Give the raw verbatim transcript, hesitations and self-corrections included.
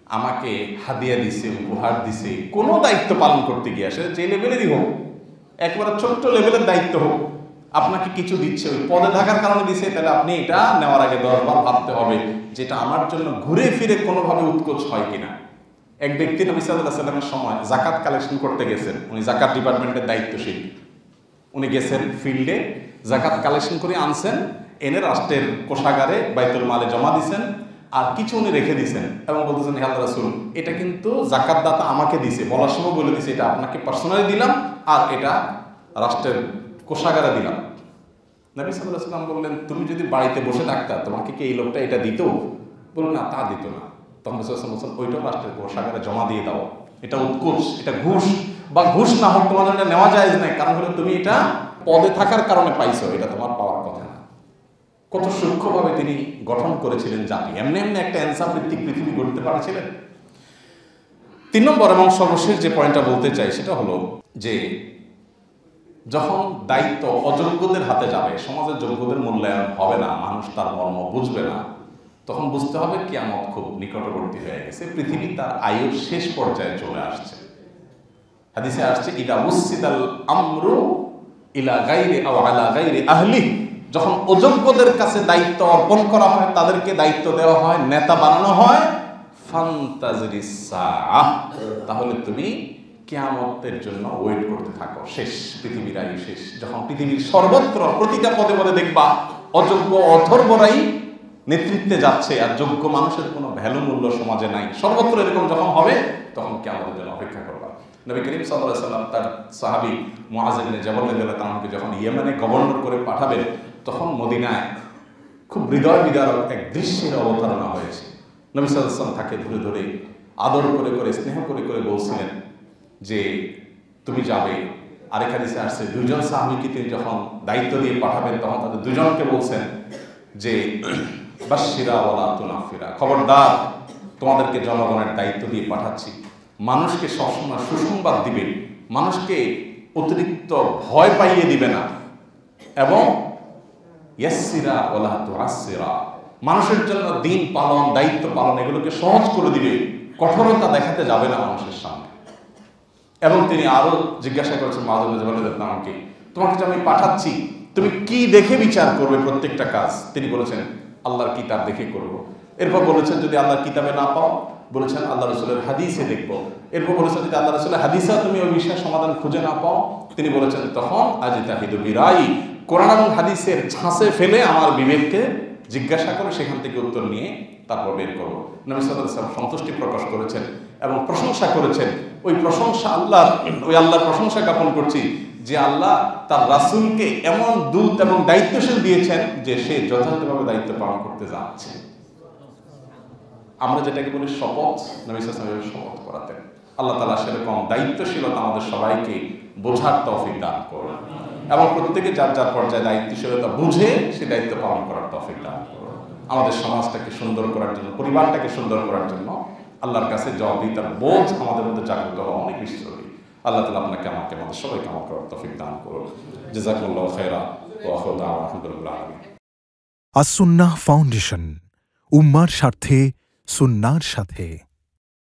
আমাকে হাদিয়া দিছে, উপহার দিছে, কোনো দায়িত্ব পালন করতে গিয়ে আসে যে লেভেলেরই হোক, একবারে ছোট্ট লেভেলের দায়িত্ব হোক, আপনাকে কিছু দিচ্ছে, ওই পদে থাকার কারণে দিছে, তাহলে আপনি এটা নেওয়ার আগে দশবার ভাবতে হবে যেটা আমার জন্য ঘুরে ফিরে কোনোভাবে উৎকোচ হয় কিনা। এক ব্যক্তি নবী সাল্লাল্লাহু আলাইহি ওয়াসাল্লামের সময় জাকাত কালেকশন করতে গেছেন, উনি জাকাত ডিপার্টমেন্টের দায়িত্বশীল। উনি গেছেন ফিল্ডে, জাকাত কালেকশন করে আনছেন, এনে রাষ্ট্রের কোষাগারে বাইতুল মালে জমা দিছেন, আর কিছু উনি রেখে দিছেন এবং বলতেছেন, হে আল্লাহর রাসূল, এটা কিন্তু জাকাত দাতা আমাকে দিছে, বলার সময় বলে দিছে এটা আপনাকে পার্সোনালি দিলাম আর এটা রাষ্ট্রের কোষাগারে দিলাম। নবী সাল্লাল্লাহু আলাইহি ওয়াসাল্লাম বললেন, তুমি যদি বাড়িতে বসে থাকতা তোমাকে কি এই লোকটা এটা দিত? বলল না, তা দিত না। তখন রাসূলুল্লাহ সাল্লাল্লাহু আলাইহি ওয়াসাল্লাম ওইটা রাষ্ট্রের কোষাগারে জমা দিয়ে দাও, এটা উৎকোচ, এটা ঘুষ, বা ঘুষ না হোক তোমার এটা নেওয়া যায় না, কারণ হলো তুমি এটা পদে থাকার কারণে পাইছো, এটা তোমার পাওয়ার কথা না। কত সূক্ষ্মভাবে তিনি গঠন করেছিলেন জাতি, এমনি এমনি একটা অ্যান্সার ভিত্তিক পৃথিবী গড়তে পারছিলেন। তিন নম্বর এবং সর্বশেষ যে পয়েন্টটা বলতে চাই সেটা হলো যে যখন দায়িত্ব অযোগ্যদের হাতে যাবে, সমাজের যোগ্যদের মূল্যায়ন হবে না, মানুষ তার মর্ম বুঝবে না, তখন বুঝতে হবে কিয়ামত খুব নিকটবর্তী হয়ে গেছে, পৃথিবী তার আয়ুর শেষ পর্যায়ে চলে আসছে। হাদিসে আসছে, ইদা উসিদাল আমরু ইলা গায়রি আও আলা গায়রি আহলি, যখন অযোগ্যদের কাছে দায়িত্ব অর্পণ করা হয়, তাদেরকে দায়িত্ব দেওয়া হয়, নেতা বানানো হয়, ফান্তাজরিস সাআহ, তাহলে তুমি কিয়ামতের জন্য ওয়েট করতে থাকো। শেষ, পৃথিবীর আয়ু শেষ। যখন পৃথিবীর সর্বত্র প্রতিটা পদে পদে দেখবা অযোগ্য অথর্বরাই নেতৃত্বে যাচ্ছে আর যোগ্য মানুষের কোনো ভ্যালু মূল্য সমাজে নাই, সর্বত্র এরকম যখন হবে তখন কিয়ামতের জন্য অপেক্ষা করবা। নবী করিম সাল্লাল্লাহু আলাইহি ওয়াসাল্লাম তার সাহাবী মুআয ইবনে জাবাল রাদিয়াল্লাহু তাআলাকে যখন ইয়েমেনে গভর্নর করে পাঠাবেন, তখন মদিনায় খুব হৃদয় বিদারক এক দৃশ্যের অবতারণা হয়েছে। নবী সাল্লাল্লাহু আলাইহি ওয়াসাল্লাম তাকে ধরে ধরে আদর করে করে স্নেহ করে করে বলছিলেন যে তুমি যাবে। আরেক হাদিসে আসছে, দুজন সাহাবীকে তিনি যখন দায়িত্ব দিয়ে পাঠাবেন তখন তাদের দুজনকে বলছেন যে বাশশিরা ওয়ালা তুনাফিরা, খবরদার তোমাদেরকে জনগণের দায়িত্ব দিয়ে পাঠাচ্ছি, মানুষকে সবসময় সুসংবাদ দিবে, মানুষকে অতিরিক্ত ভয় পাইয়ে দিবে না, এবং ইয়াসসিরা ওয়ালা তুআসসিরা, মানুষের জন্য দিন পালন, দায়িত্ব পালন এগুলোকে সহজ করে দিবে, কঠোরতা দেখাতে যাবে না মানুষের সামনে। এবং তিনি আরো জিজ্ঞাসা করেছেন মুআয ইবনে জাবাল রাদিয়াল্লাহু তাআলাকে, তোমাকে যে আমি পাঠাচ্ছি তুমি কি দেখে বিচার করবে প্রত্যেকটা কাজ? তিনি বলেছেন, আল্লাহর কিতাব দেখে করব। এরপর বলেছেন, যদি আল্লাহর কিতাবে না পাও, বলেছেন আল্লাহ রাসূলের হাদিসে দেখব। এরপর বলেছেন, যদি আল্লাহ রাসূলের হাদিসে তুমি ওই বিষয়ের সমাধান খুঁজে না পাও, তিনি বলেছেন তখন আজিতাহিদু বিরাই, কোরআন এবং হাদিসের ছাঁচে ফেলে আমার বিবেককে জিজ্ঞাসা করে সেখান থেকে উত্তর নিয়ে তারপর বের করবো। নবী সাল্লাল্লাহু আলাইহি ওয়াসাল্লাম সন্তুষ্টি প্রকাশ করেছেন এবং প্রশংসা করেছেন। ওই প্রশংসা আল্লাহর, ওই আল্লাহর প্রশংসা জ্ঞাপন করছি যে আল্লাহ তার রাসূলকে এমন দূত এবং দায়িত্বশীল দিয়েছেন যে সে যথাযথভাবে দায়িত্ব পালন করতে যাচ্ছে। আমরা যেটাকে বলি শপথ, নবী সাল্লাল্লাহু আলাইহি ওয়াসাল্লাম শপথ করাতেন। আল্লাহ তাআলা সেরকম দায়িত্বশীলতা আমাদের সবাইকে বোঝার তৌফিক দান করুন এবং প্রত্যেকে যার যার পর্যায়ে দায়িত্বশীলতা বুঝে সে দায়িত্ব পালন করার তৌফিক দান করুন। আমাদের সমাজটাকে সুন্দর করার জন্য, পরিবারটাকে সুন্দর করার জন্য আল্লাহর কাছে জবাবদিহিতার বোধ আমাদের মধ্যে জাগ্রত হওয়া অনেক বেশি জরুরি। আল্লাহ তাআলা আপনাকে আমাকে আমাদের সবাইকে আমল করার তৌফিক দান করুন। জাযাকুমুল্লাহু খায়রা ওয়া আখিরু দাওয়ানা আলহামদুলিল্লাহি আলামিন। আস-সুন্নাহ ফাউন্ডেশন, উম্মার স্বার্থে সুন্নাহর সাথে।